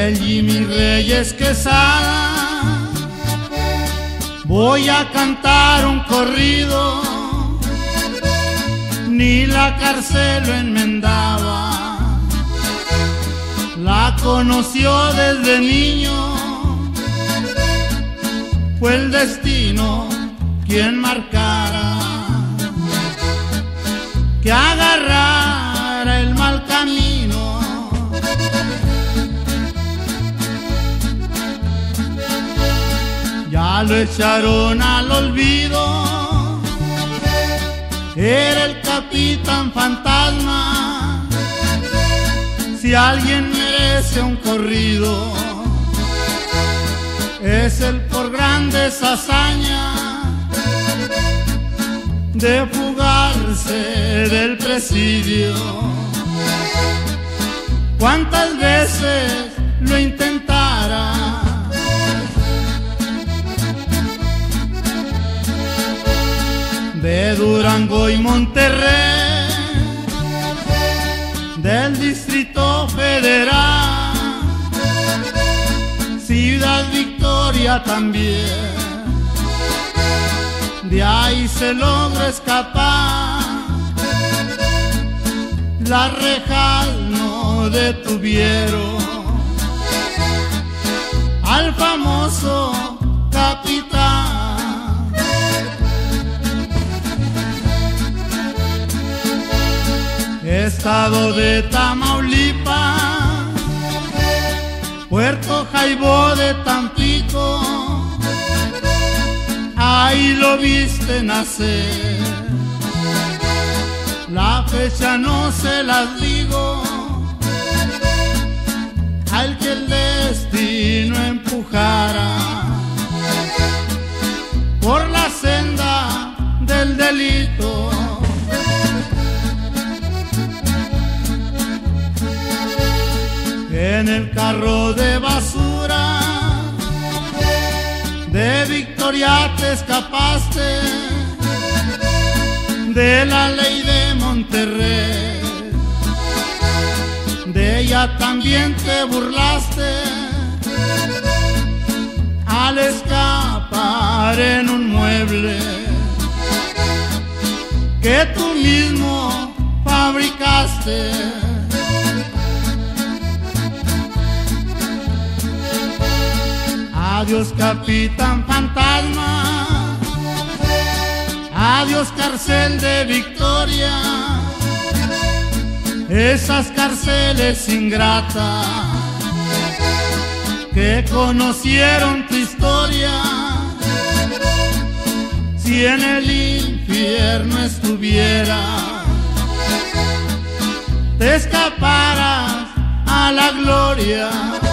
el Jimmy Reyes Quesada. Voy a cantar un corrido, ni la cárcel lo enmendaba. La conoció desde niño, fue el destino quien marcara que agarrara el mal camino. Ya lo echaron al olvido, era el Capitán Fantasma. Si alguien merece un corrido, es el por grandes hazañas de fugarse del presidio. Cuántas veces lo intentara, de Durango y Monterrey, del Distrito Federal, Ciudad Victoria también, de ahí se logra escapar. Las rejas no detuvieron al famoso capitán. Estado de Tamaulipas, Puerto Jaibó de Tampico, ahí lo viste nacer. La fecha no se las digo, al que el destino empujara por la senda del delito. En el carro de basura de Victoria te escapaste, de la ley de Monterrey, de ella también te burlaste al escapar en un mueble que tú mismo fabricaste. Adiós Capitán Fantasma, adiós cárcel de Victoria, esas cárceles ingratas que conocieron tu historia. Si en el infierno estuvieras, te escaparas a la gloria.